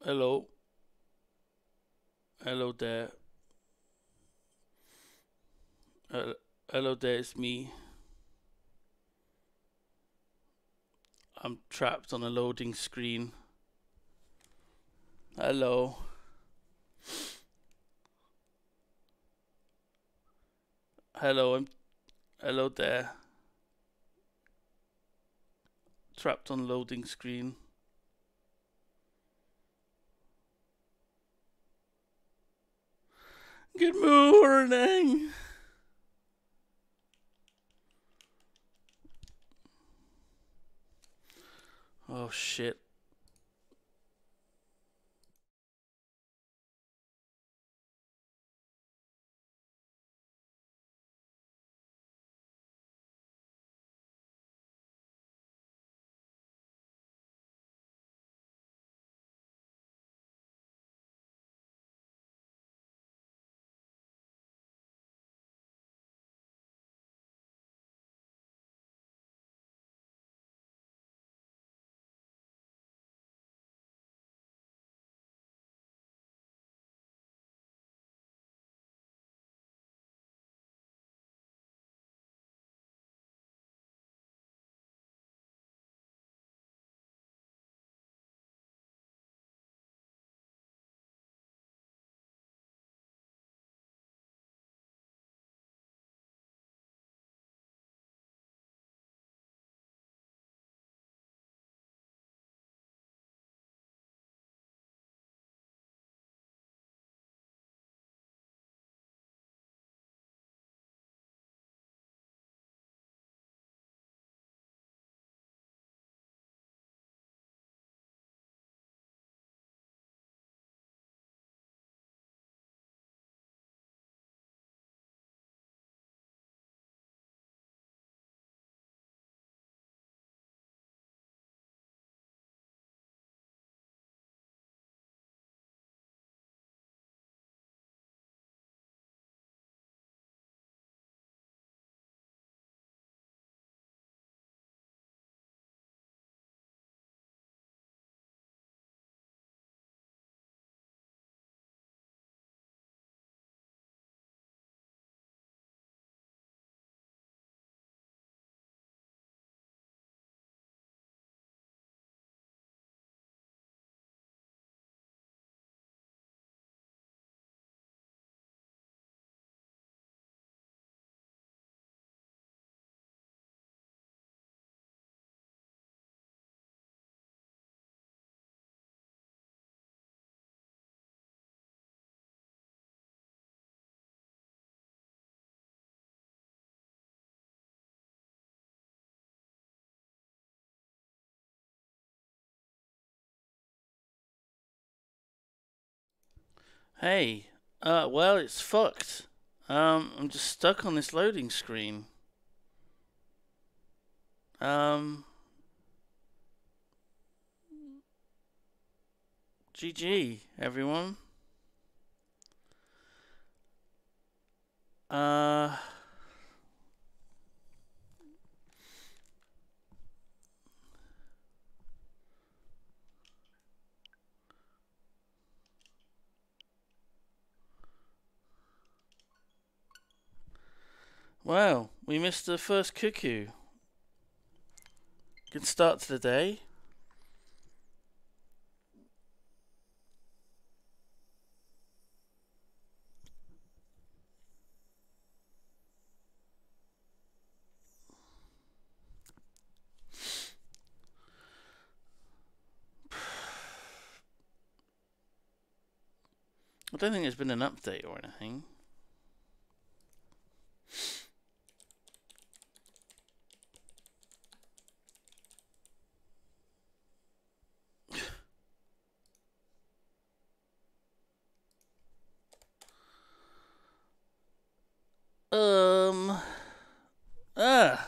Hello. Hello there. Uh, Hello there, it's me. I'm trapped on a loading screen. Hello. Hello, hello there. Trapped on loading screen. Good morning. Oh shit. Hey. Well, it's fucked. I'm just stuck on this loading screen. Um, GG, everyone. Uh, well, we missed the first cuckoo. Good start to the day. I don't think there's been an update or anything. Um. Ah.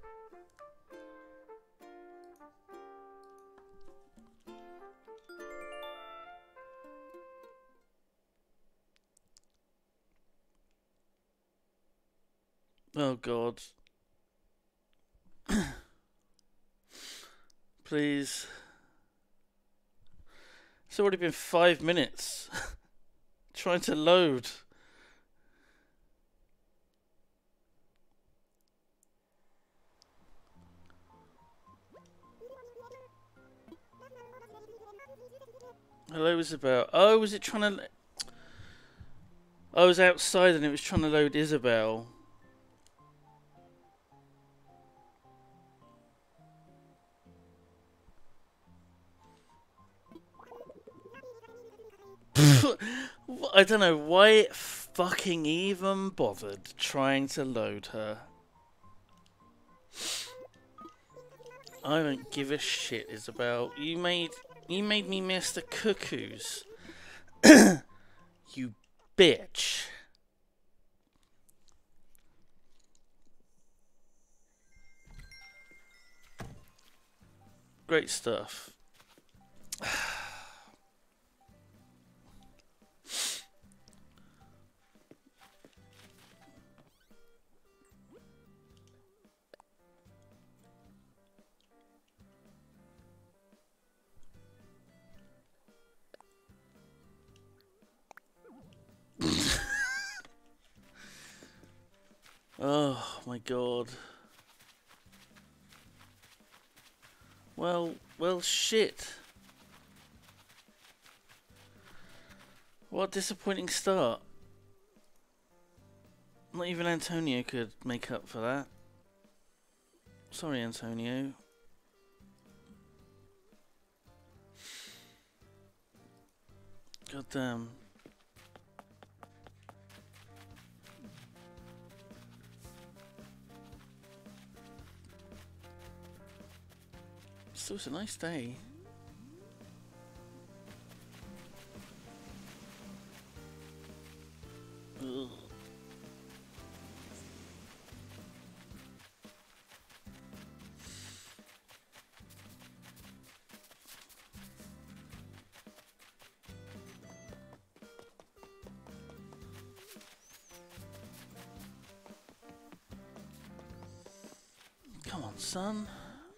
Oh God. Please. It's already been 5 minutes. Trying to load. Hello, Isabel. Oh, was it trying to... I was outside and it was trying to load Isabel. I don't know why it fucking even bothered trying to load her. I don't give a shit, Isabel. You made me miss the cuckoos. You bitch. Great stuff. Oh my god. Well, shit. What a disappointing start. Not even Antonio could make up for that. Sorry, Antonio. God damn. Still, it's a nice day. Ugh. Come on, son.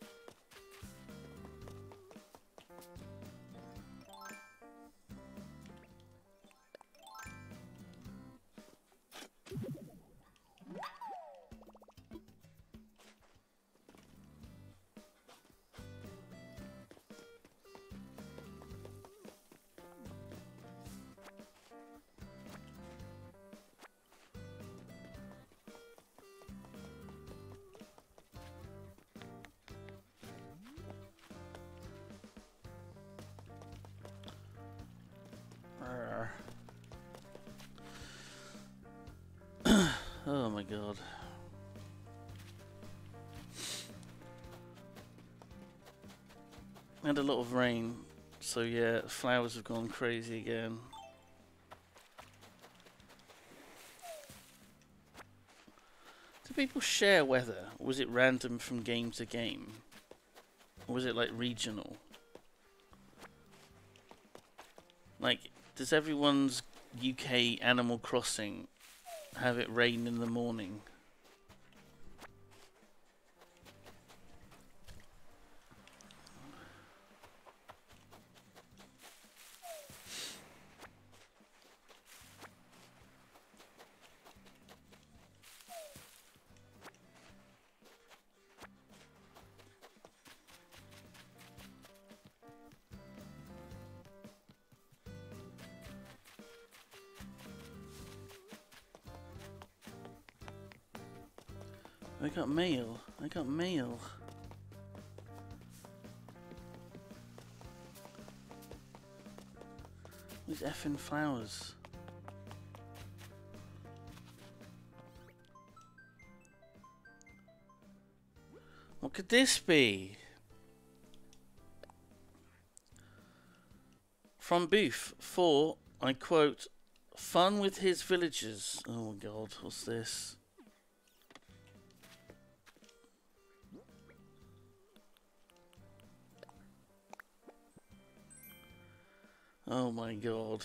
Oh my god. We had a lot of rain, so yeah, the flowers have gone crazy again. Do people share weather, or was it random from game to game? Or was it like regional? Like, does everyone's UK Animal Crossing have it rain in the morning? I got mail. I got mail. These effing flowers. What could this be? From Booth for, I quote, fun with his villagers. Oh my god, what's this? Oh my god.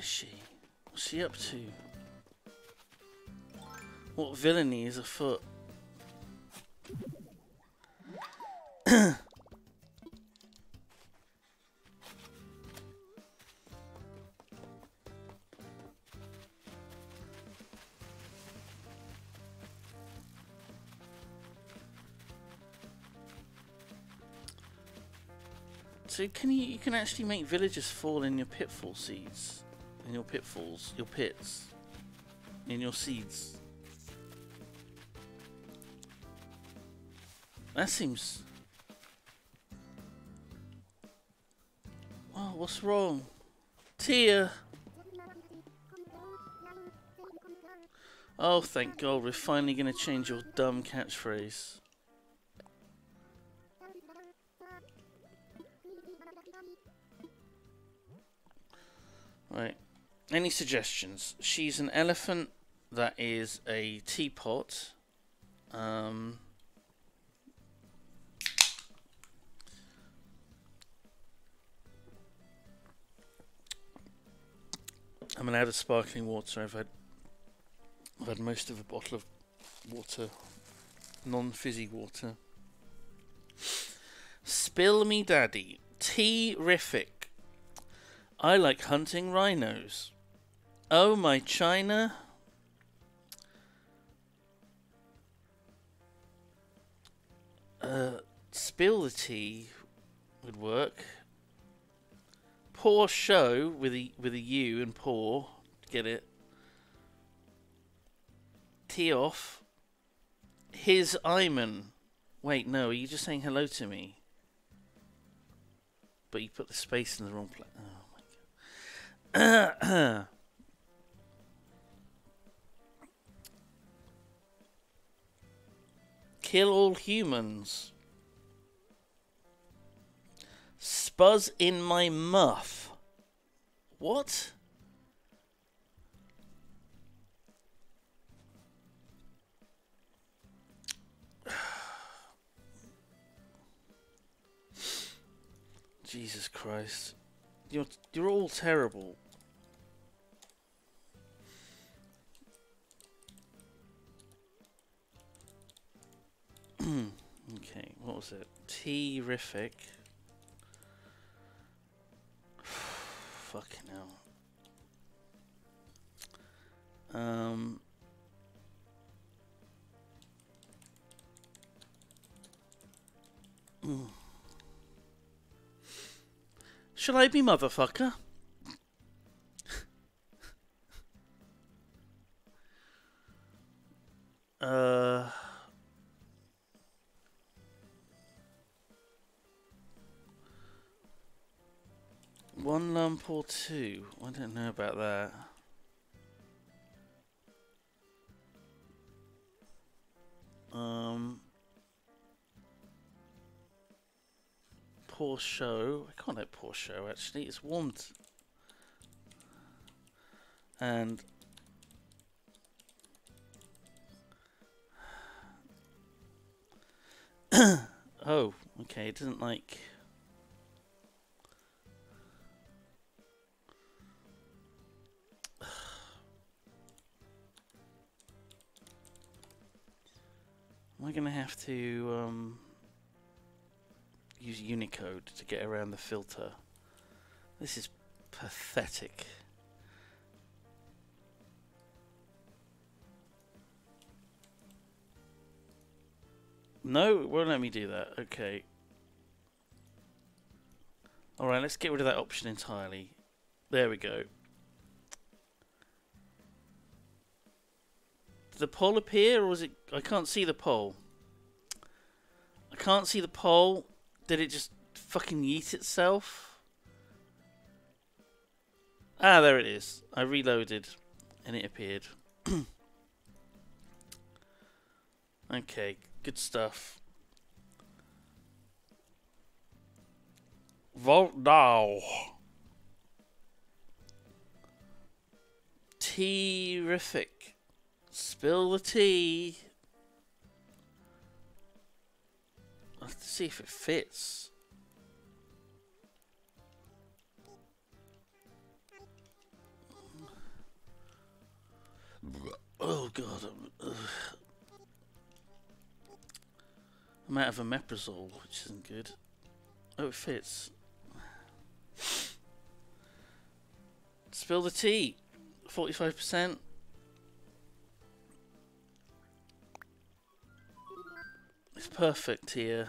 is she? What's she up to? What villainy is afoot? So you can actually make villagers fall in your pitfall seeds, in your pitfalls, your pits, in your seeds. That seems. Oh, what's wrong? Tia! Oh, thank God, we're finally going to change your dumb catchphrase. Right. Any suggestions? She's an elephant that is a teapot. I'm allowed a sparkling water. I've had most of a bottle of water, non-fizzy water. Spill me daddy. Tea-rific. I like hunting rhinos. Oh my China. Spill the tea would work. Pour show with a U and pour. Get it? Tee off. His Iman. Wait, no, are you just saying hello to me? But you put the space in the wrong place. Oh my God. Kill all humans. Spuzz in my muff. What? Jesus Christ. You're all terrible. Okay, what was it? Tea-rific. Fucking hell. Shall I be motherfucker? One lump or two? I don't know about that. Poor show. I can't have poor show actually. It's warmed. And oh, okay. It doesn't like. Am I gonna have to use Unicode to get around the filter? This is pathetic. No, it won't let me do that. Okay. Alright, let's get rid of that option entirely. There we go. Did the poll appear, or was it... I can't see the poll. I can't see the poll. Did it just fucking yeet itself? Ah, there it is. I reloaded, and it appeared. Okay, good stuff. Vote now. Tea-rific. Spill the tea. Let's see if it fits. I'm out of omeprazole, which isn't good. Oh, it fits. Spill the tea. 45%. It's perfect here.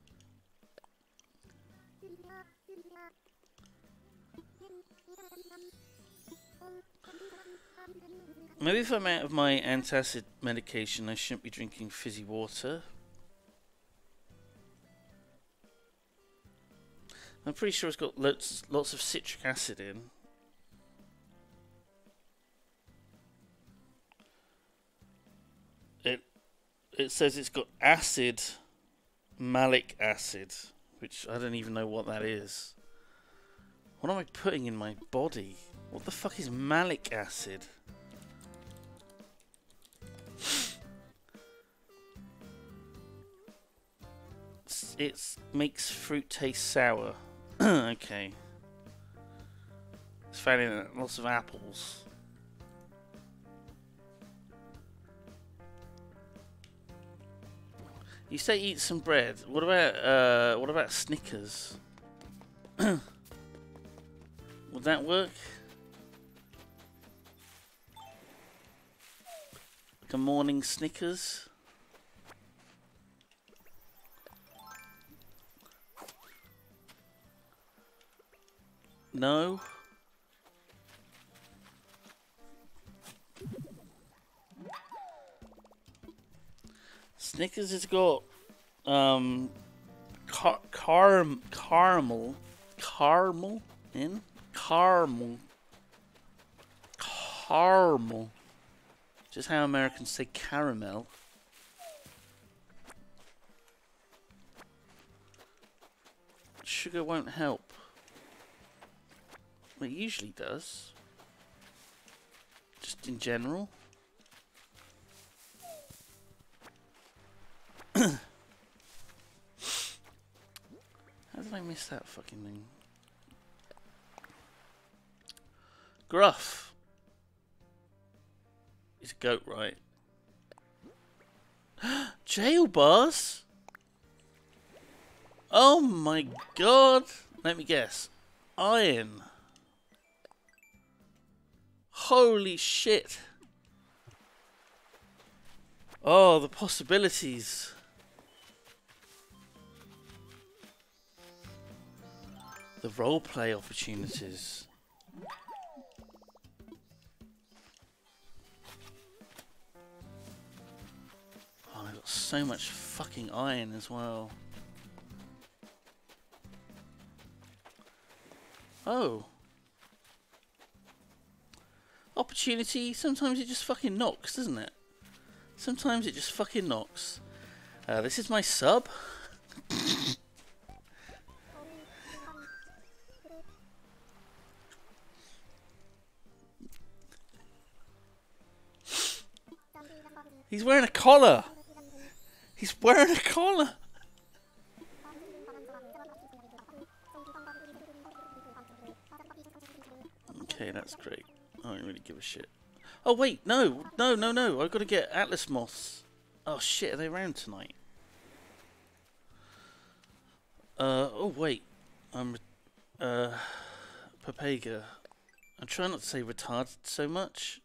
Maybe if I'm out of my antacid medication, I shouldn't be drinking fizzy water. I'm pretty sure it's got lots of citric acid in. It says it's got acid, malic acid, which I don't even know what that is. What am I putting in my body? What the fuck is malic acid? It makes fruit taste sour. Okay. It's found in lots of apples. You say eat some bread. What about Snickers? Would that work? Like a morning Snickers? No? Snickers has got caramel in caramel. Just how Americans say caramel. Sugar won't help. Well, it usually does. Just in general. How did I miss that fucking thing? Gruff. He's a goat, right? Jail bars? Oh my god. Let me guess. Iron. Holy shit. Oh, the possibilities. The roleplay opportunities. Oh, I've got so much fucking iron as well. Oh. Opportunity, sometimes it just fucking knocks, doesn't it? Sometimes it just fucking knocks. This is my sub. He's wearing a collar. He's wearing a collar. Okay, that's great. I don't really give a shit. Oh wait, no. I've got to get Atlas moths. Oh shit, are they around tonight? Oh wait. I'm Papega. I'm trying not to say retarded so much.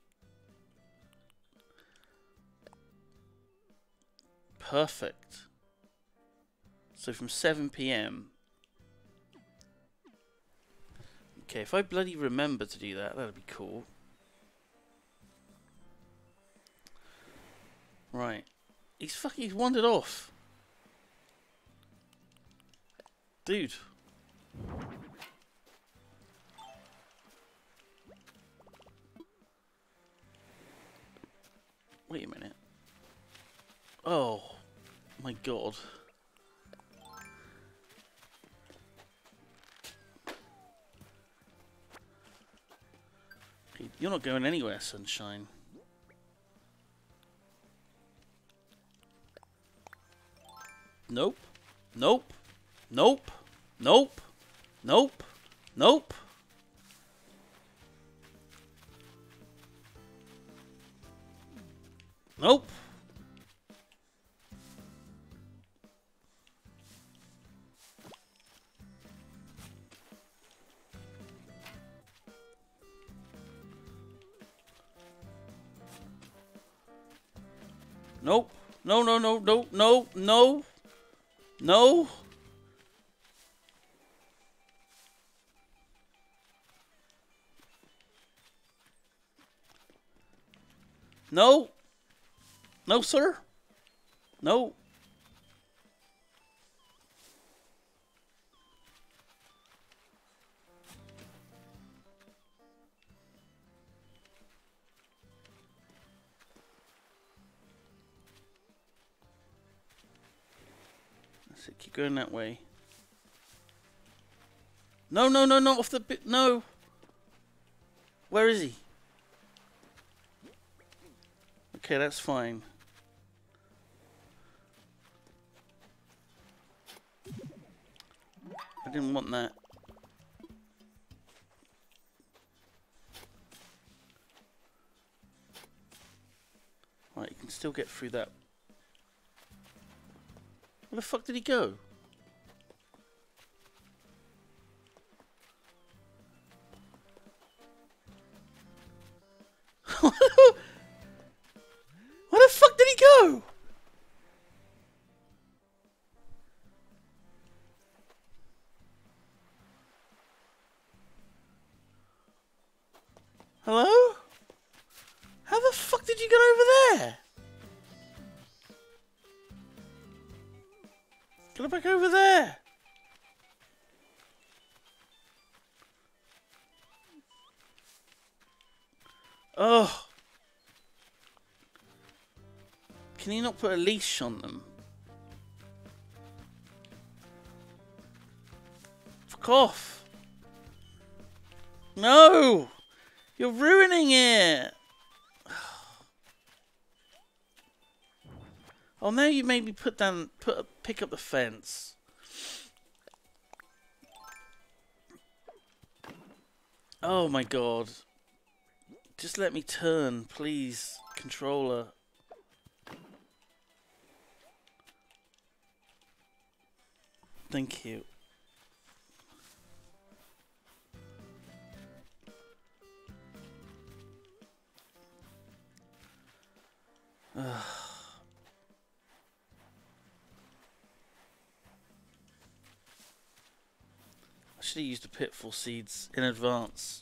Perfect. So from 7 PM. Okay, if I bloody remember to do that, that'd be cool. Right. He's wandered off. Dude. Wait a minute. Oh my god. You're not going anywhere, sunshine. Nope. Nope. Nope. Nope. Nope. Nope. Nope. Nope. No, no, no, no, no, no. No. No. No, sir. No. That's it. Keep going that way. No, no, no, not off the bit. No. Where is he? Okay, that's fine. I didn't want that. Right, you can still get through that. Where the fuck did he go? Where the fuck did he go? Hello? How the fuck did you get over there? Get back over there. Oh. Can you not put a leash on them? Fuck off. No. You're ruining it. Oh, now you made me pick up the fence. Oh my god. Just let me turn, please, controller. Thank you. I should have used the pitfall seeds in advance.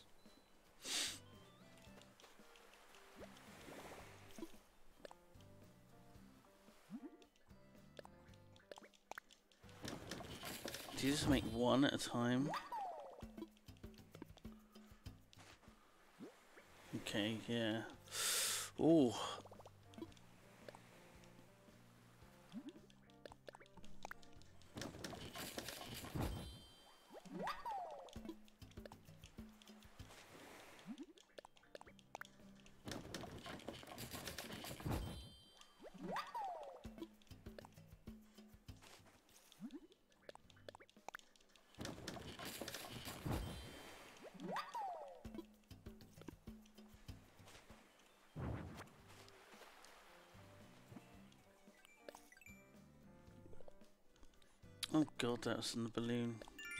Do you just make one at a time? Okay, yeah. Ooh. Oh god, that was in the balloon.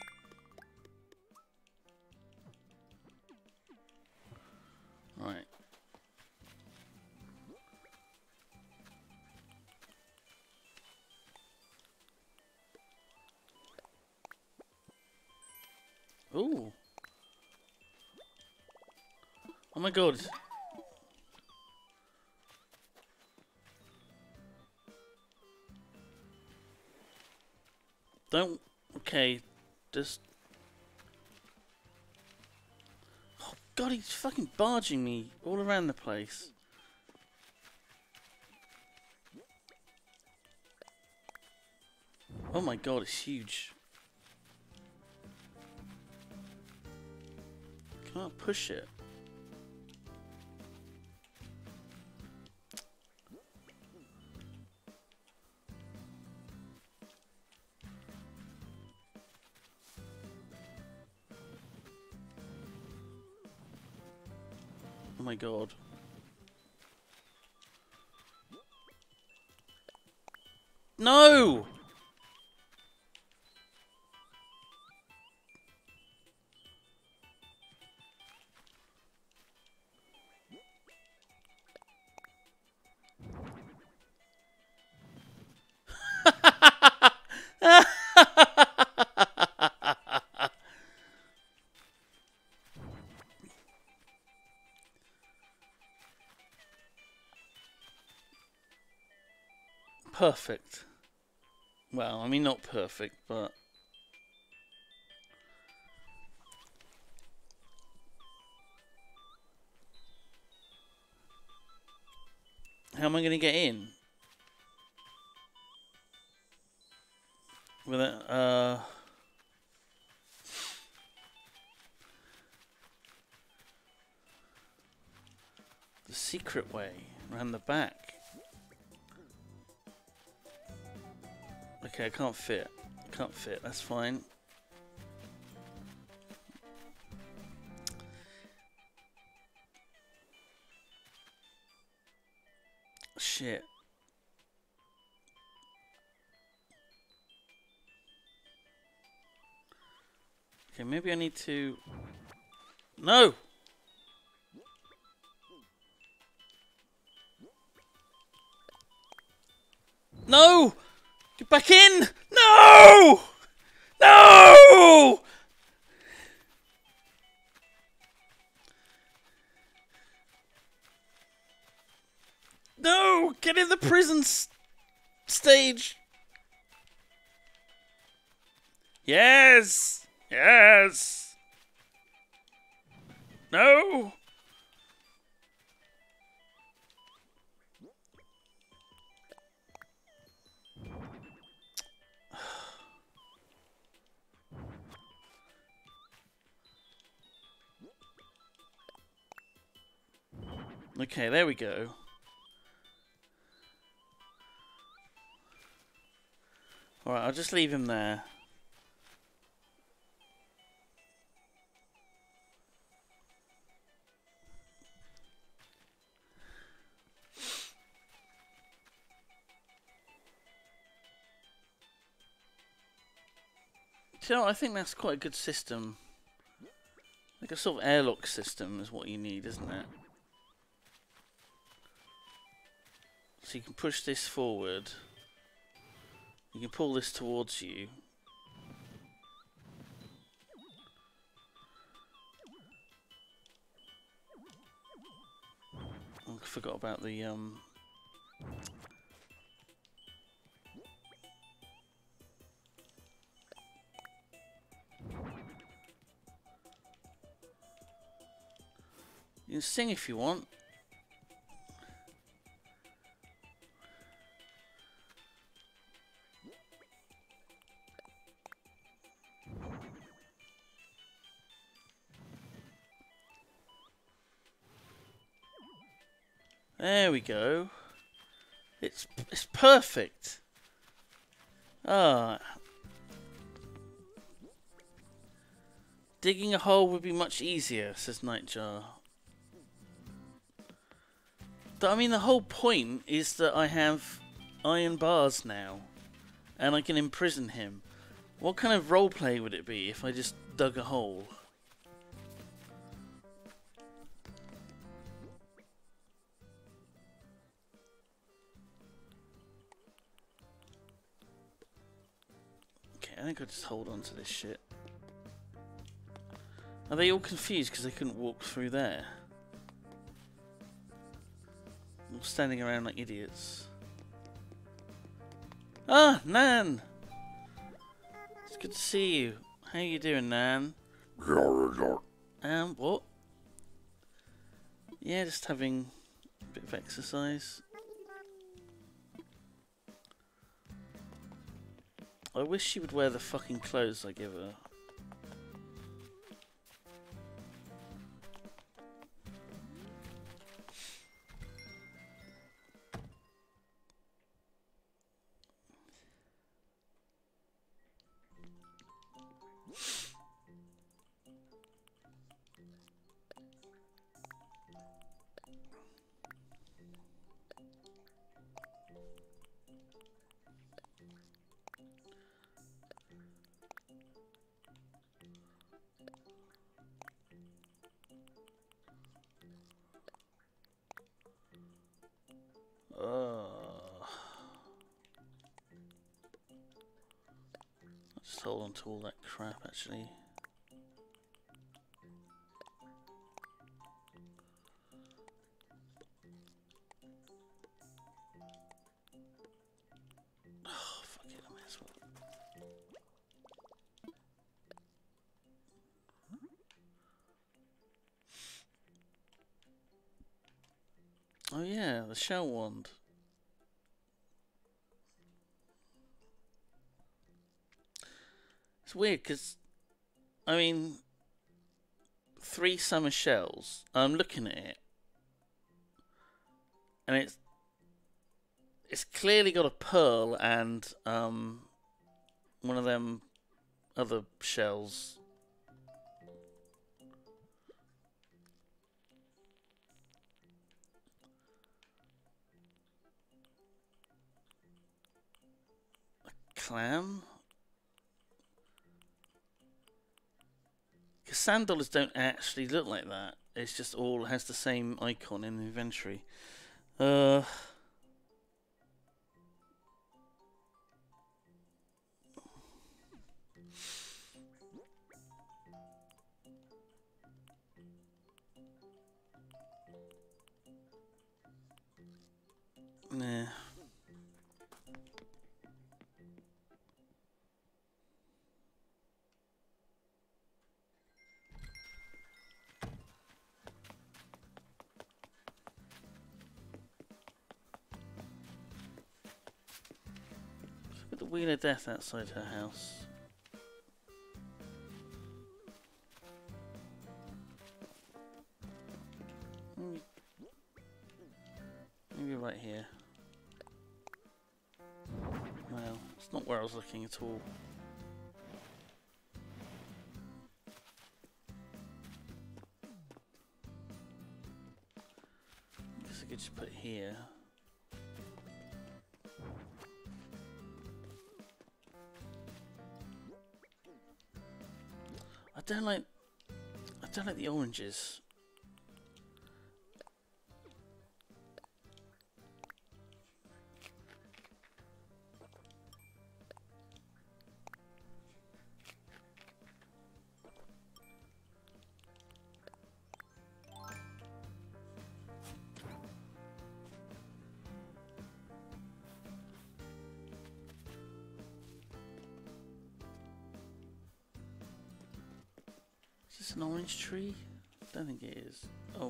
Right. Ooh. Oh my god. Don't. Okay. Just. Oh god, he's fucking barging me all around the place. Oh my god, it's huge. Can't push it. Oh my god. No! Perfect. Well, I mean, not perfect, but... How am I going to get in? With it, the secret way, around the back. Okay, I can't fit. Can't fit, that's fine. Shit. Okay, maybe I need to... No! No! Get back in! No! No! No! Get in the prison stage! Yes! Yes! No! Okay, there we go. Alright, I'll just leave him there. You know, I think that's quite a good system. Like a sort of airlock system is what you need, isn't it? So you can push this forward. You can pull this towards you. Oh, I forgot about the You can sing if you want. There we go. It's perfect. Ah. Digging a hole would be much easier, says Nightjar. But I mean, the whole point is that I have iron bars now, and I can imprison him. What kind of roleplay would it be if I just dug a hole? Okay, I think I'll just hold on to this shit. Are they all confused because they couldn't walk through there? All standing around like idiots. Ah, Nan! It's good to see you. How you doing, Nan? What? Yeah, just having a bit of exercise. I wish she would wear the fucking clothes I give her. Just hold on to all that crap, actually. Oh yeah, the shell wand. It's weird because, I mean, 3 summer shells. I'm looking at it, and it's clearly got a pearl and one of them other shells. A clam? Because sand dollars don't actually look like that. It's just all has the same icon in the inventory. Nah. Look at the Wheel of Death outside her house. Maybe right here. Well, it's not where I was looking at all. I guess I could just put it here. I don't like the oranges. Is this an orange tree? I don't think it is. Oh.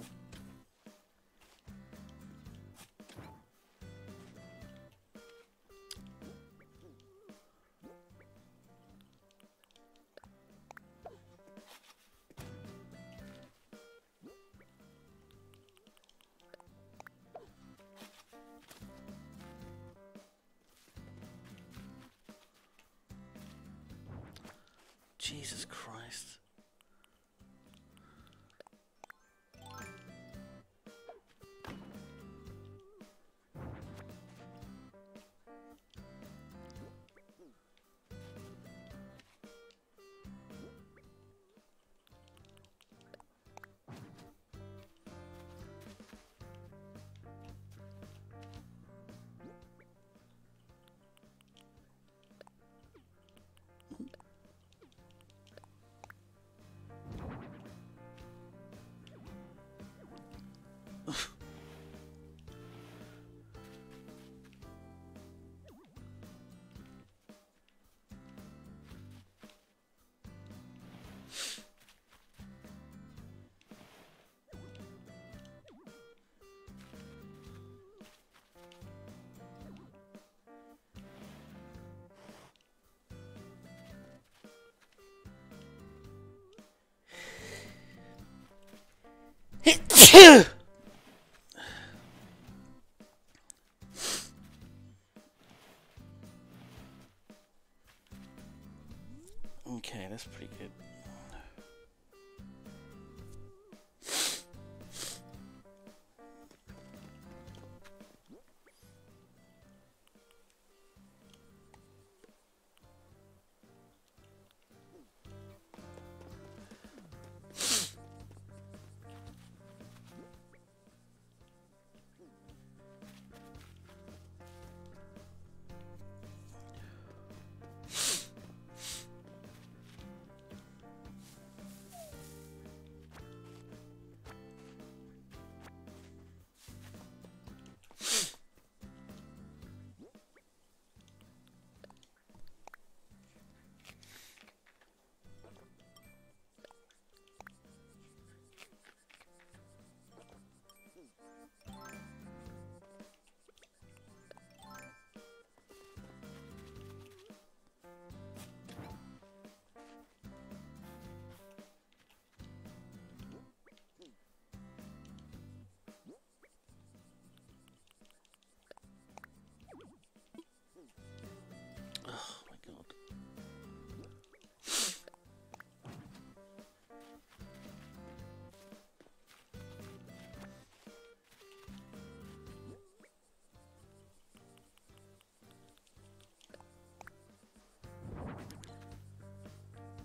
Jesus Christ. Okay, that's pretty good.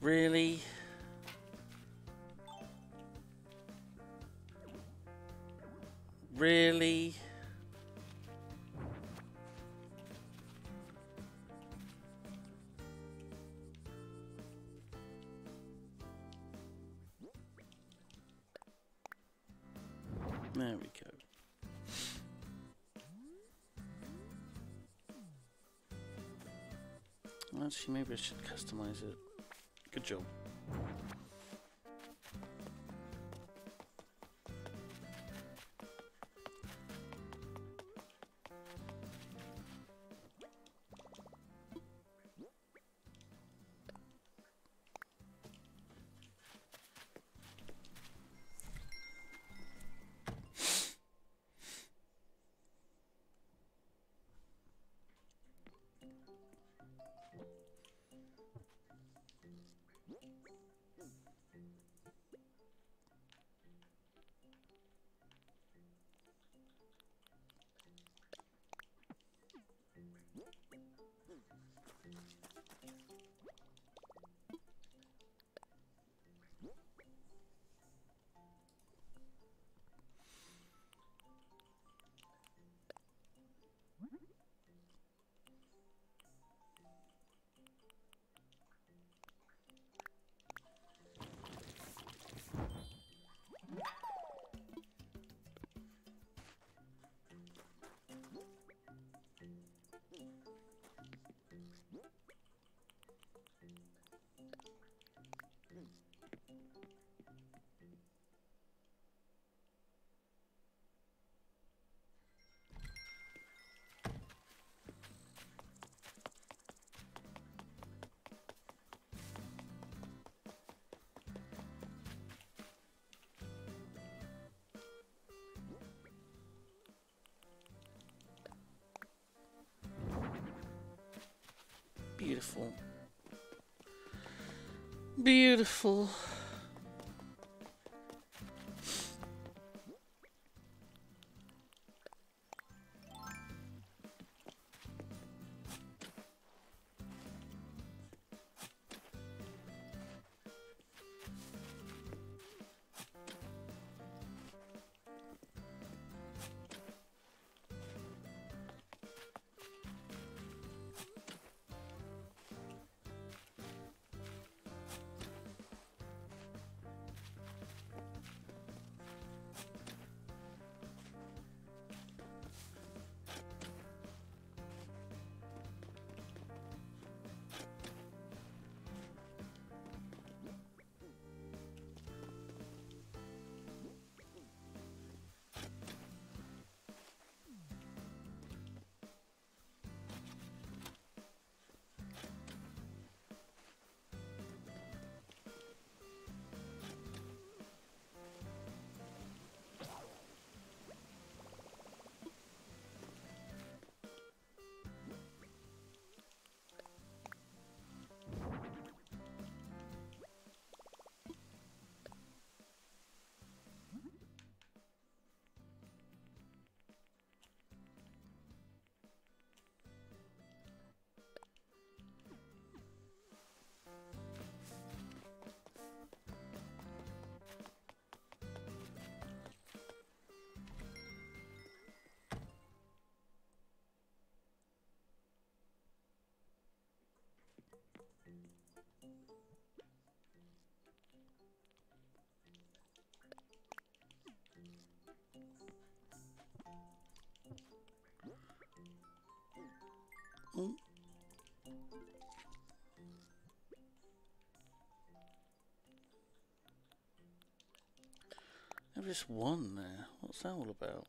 Really? Really? There we go. Actually, maybe I should customize it. Good job. Beautiful. Beautiful. Mm. I've just won there. What's that all about?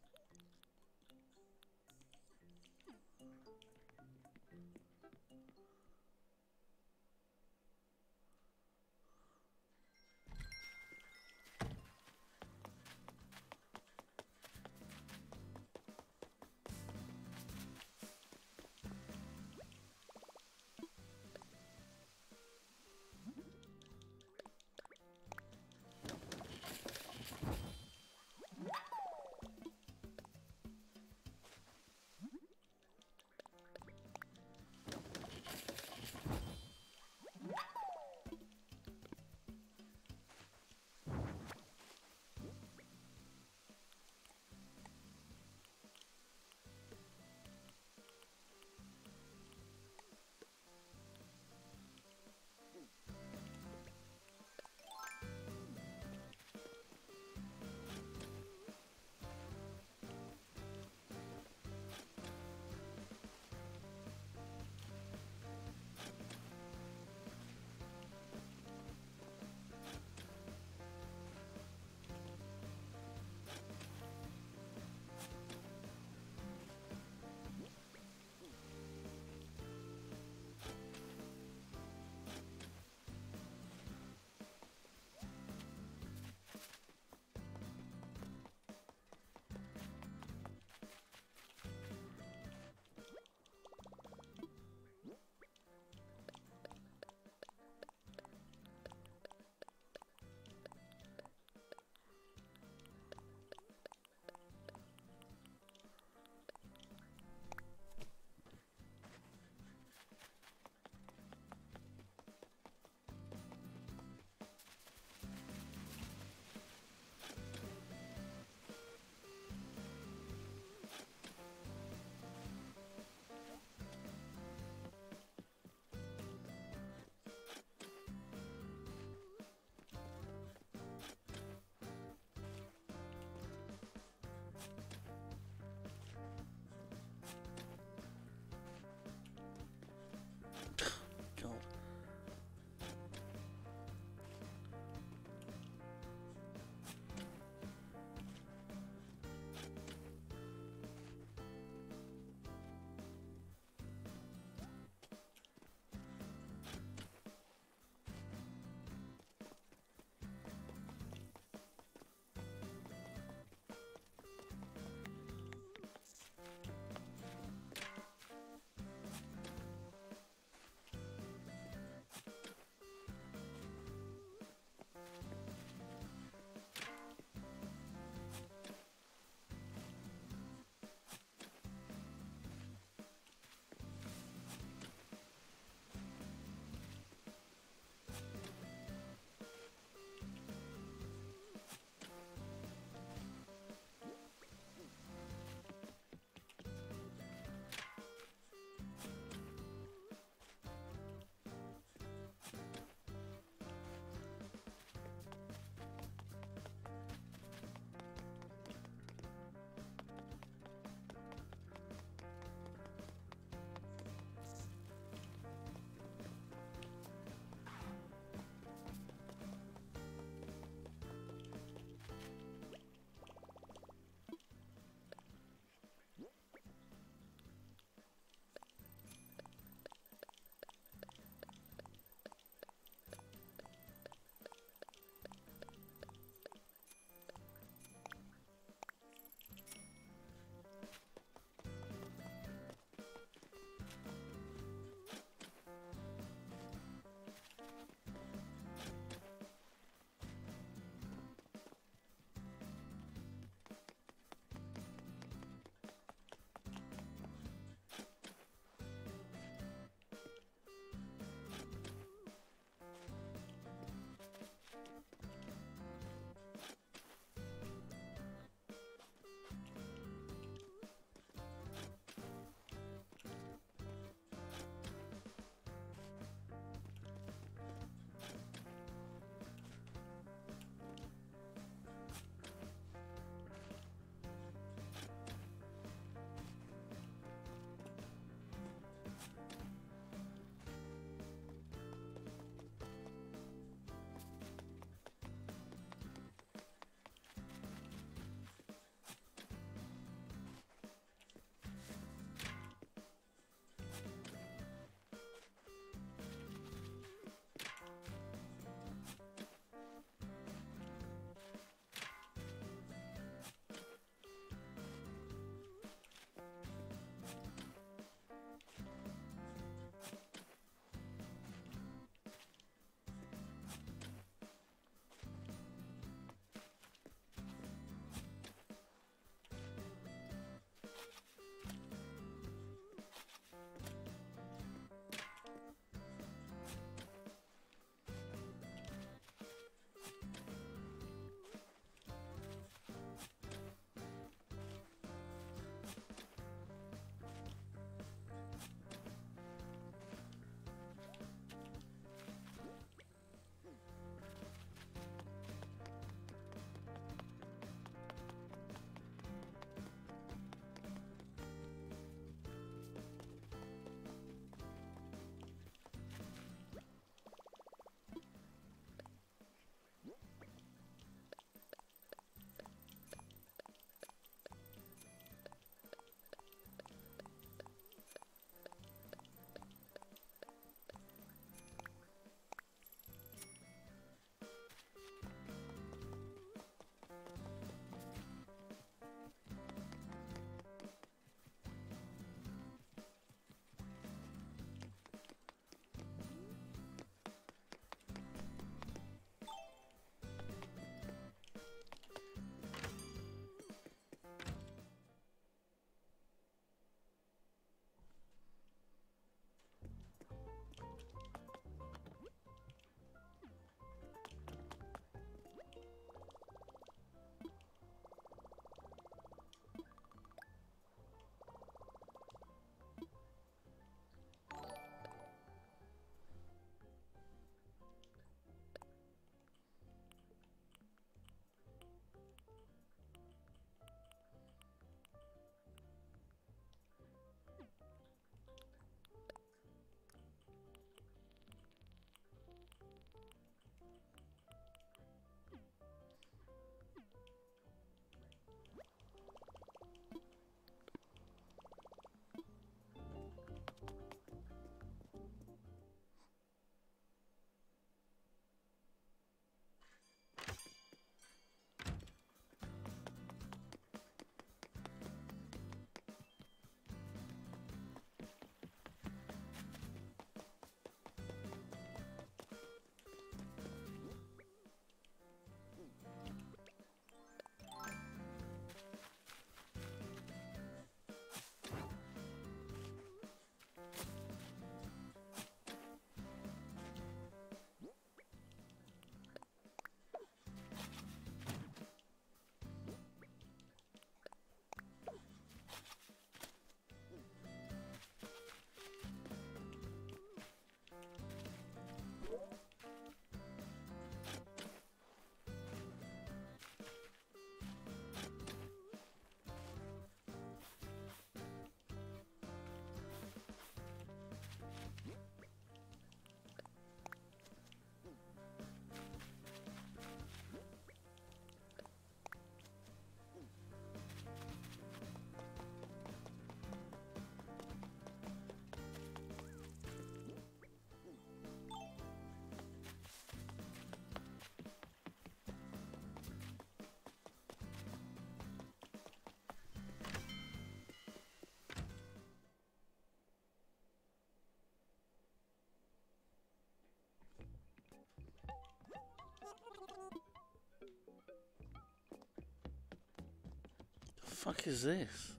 Fuck is this?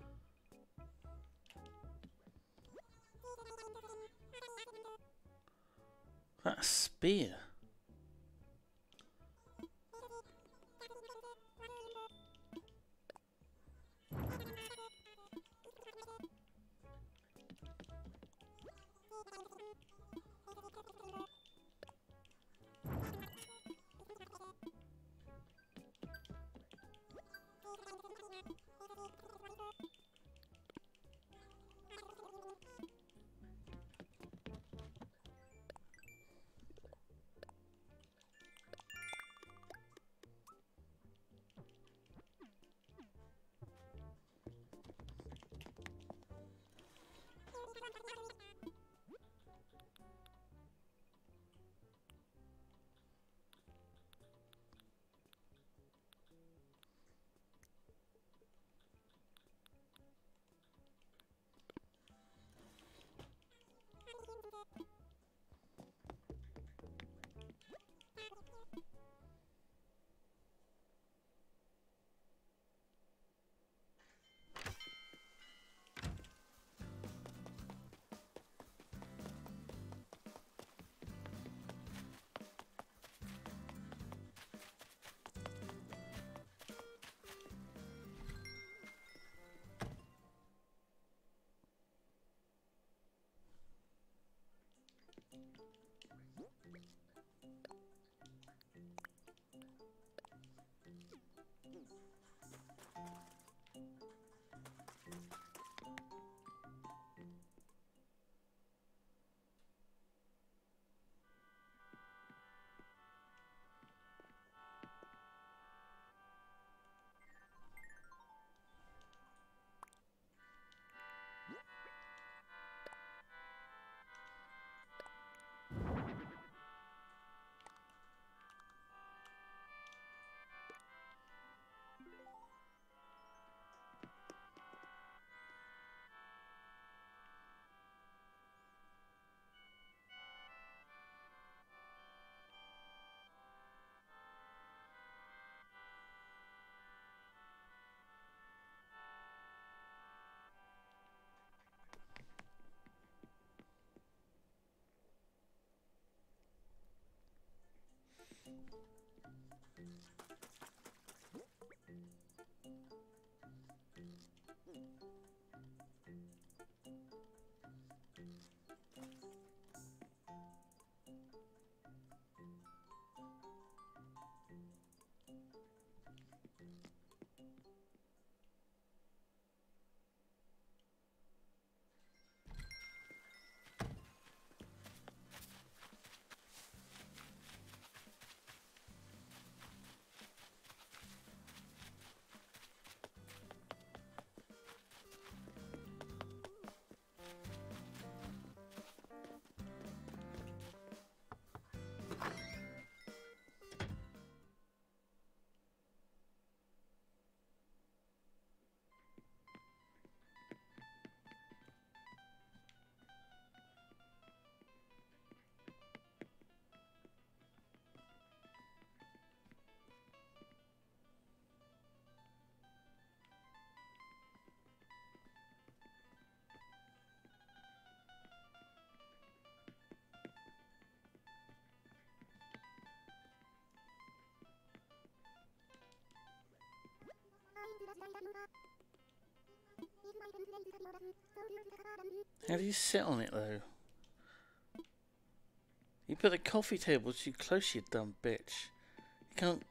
That's a spear. How do you sit on it though? You put the coffee table too close, you dumb bitch. You can't.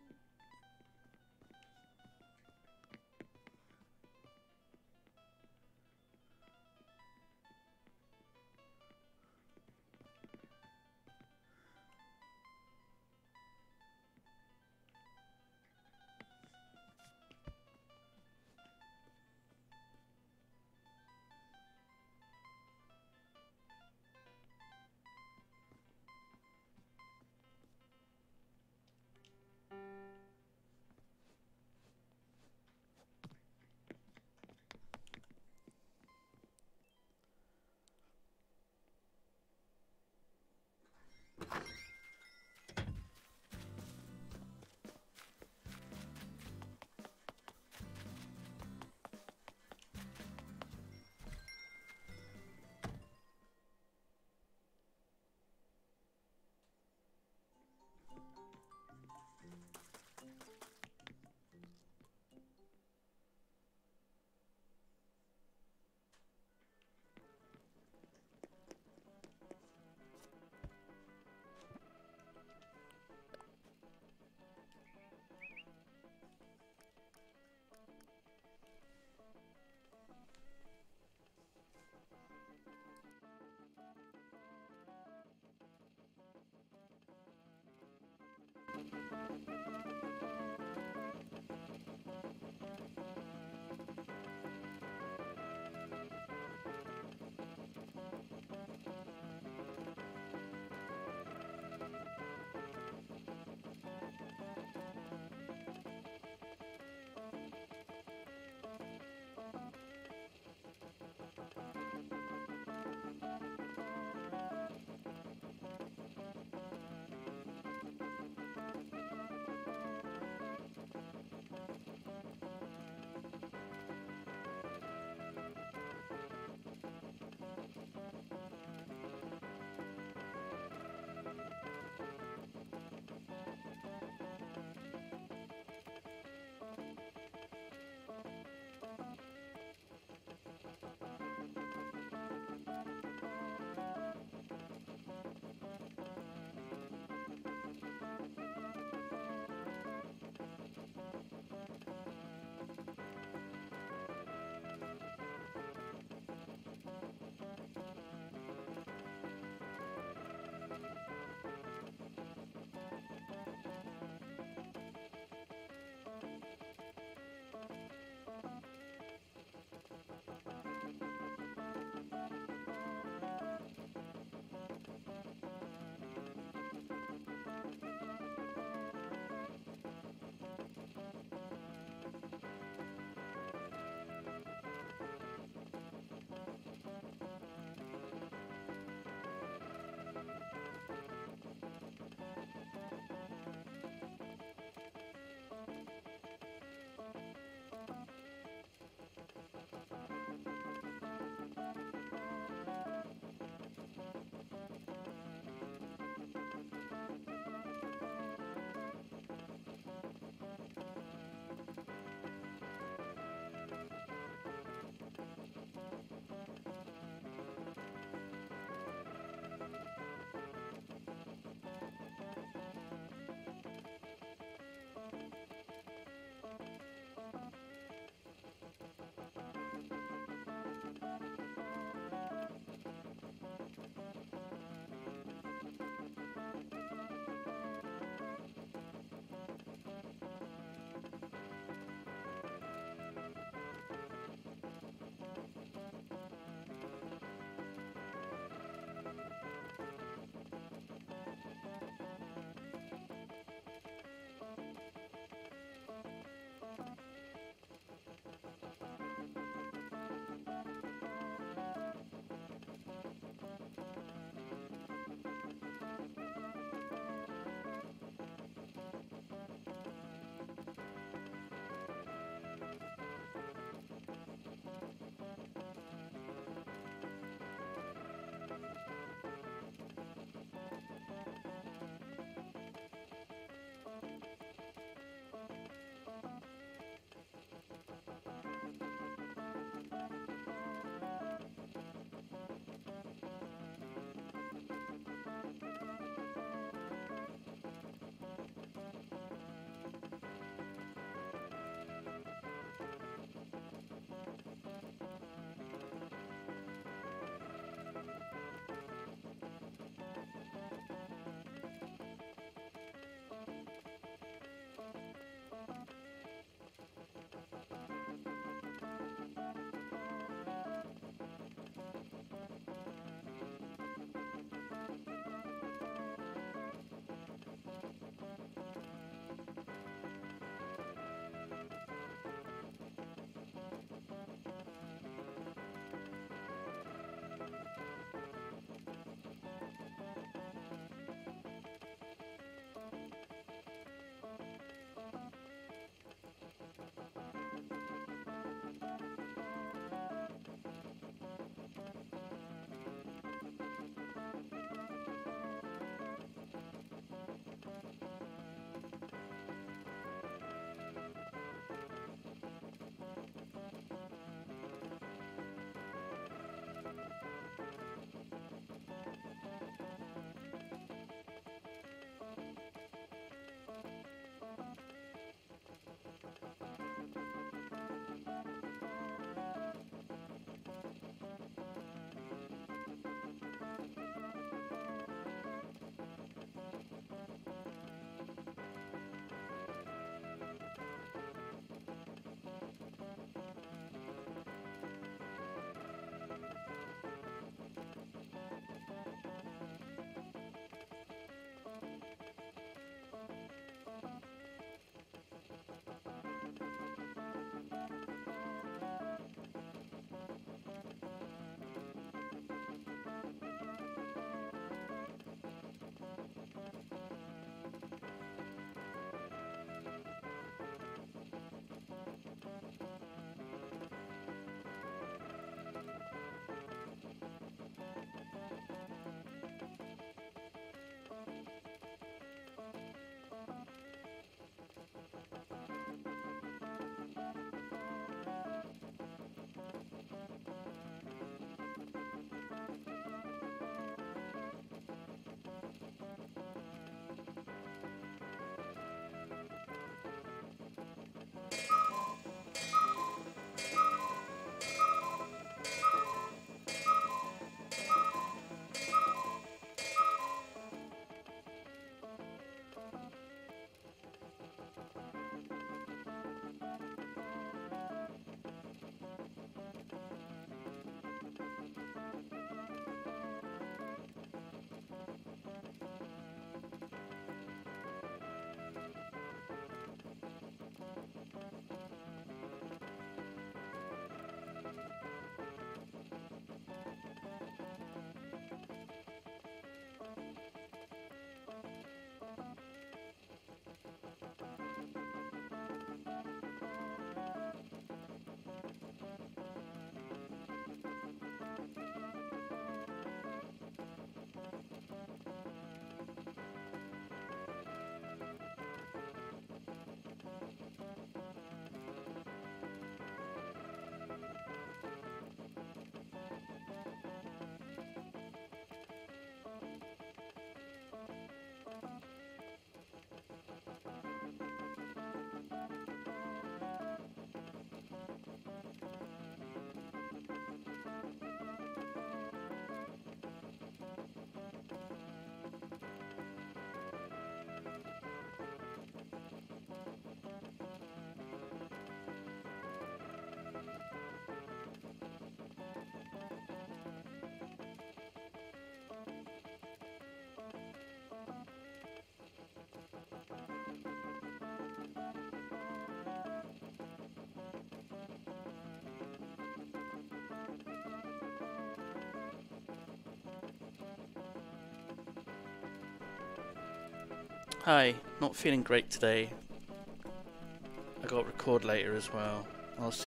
Hi, not feeling great today. I got record later as well. I'll see